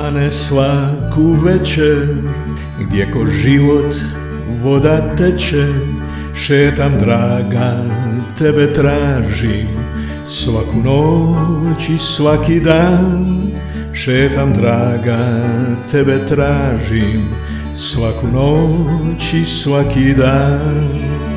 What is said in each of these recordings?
stane svaku večer, gdje ko život voda teče. Šetam draga, tebe tražim, svaku noć i svaki dan. Šetam draga, tebe tražim, svaku noć i svaki dan.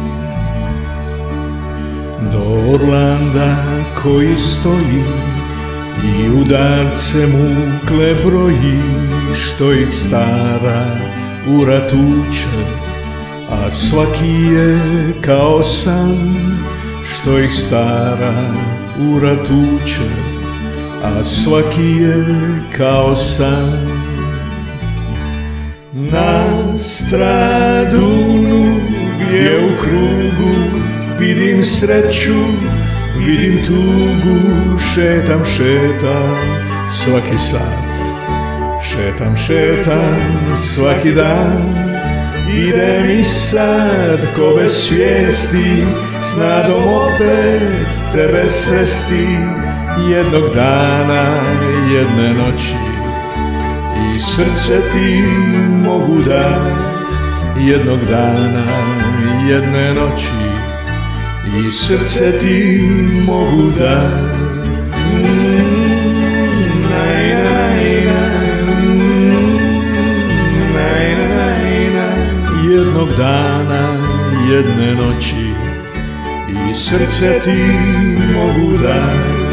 Do Orlanda koji stoji i udarce mukle broji, što ih stara ura tuče, a svaki je kao san. Što ih stara ura tuče, a svaki je kao san. Na Stradunu gdje u krugu vidim sreću, vidim tugu. Šetam, šetam svaki sat, šetam, šetam svaki dan. Idem i sad ko bez svijesti, s nadom opet tebe sresti. Jednog dana, jedne noći, i srce ti mogu dat. Jednog dana, jedne noći, i srce ti mogu dat. Jednog dana, jedne noći, i srce ti mogu dat.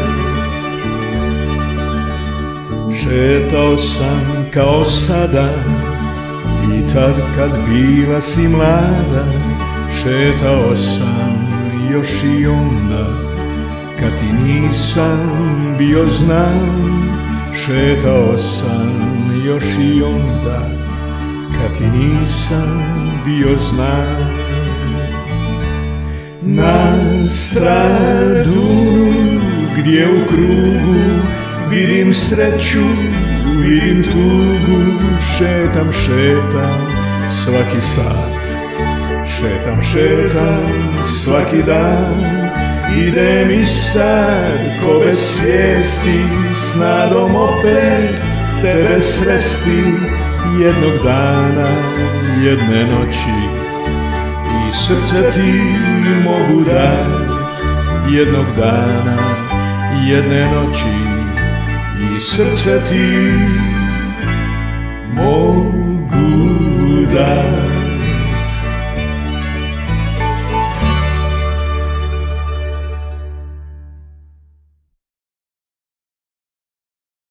Šetao sam kao sada i tad kad bila si mlada. Šetao sam još i onda kad ti nisam bio znan. Šetao sam još i onda kad ti nisam bio znan. Na Stradunu gdje u krugu vidim sreću, vidim tugu. Šetam, šetam svaki sat, šetam, šetam svaki dan. Idem i sad ko bez svijesti, s nadom opet tebe sresti. Jednog dana, jedne noći, i srce ti mogu dat. Jednog dana, jedne noći, i srce ti mogu